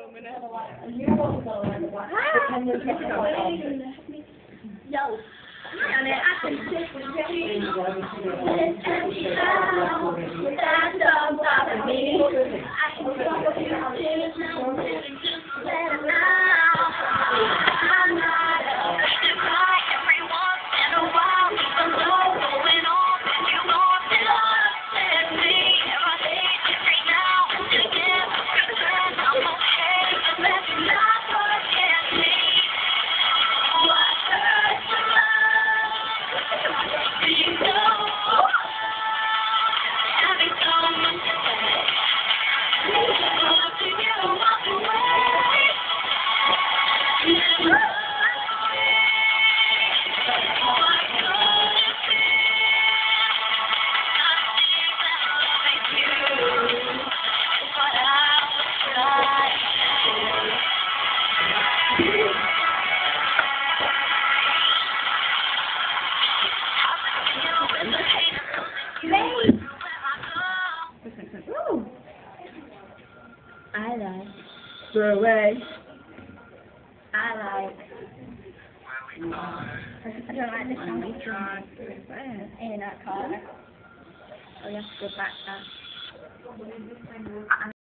Yo. And then I can sit with you. That's all about me. I can talk to you. Just let it out. I'm not a goodbye every once in a while. Even though going on and you want to upset me. If I hate every now and again, pretend I'm okay. And let's not forget me. What hurts the most? Do you know? Having so much to say. Do you walk away? Never. I like. Throw away. I like. I don't like this song. In that car. Oh, you have to go back there.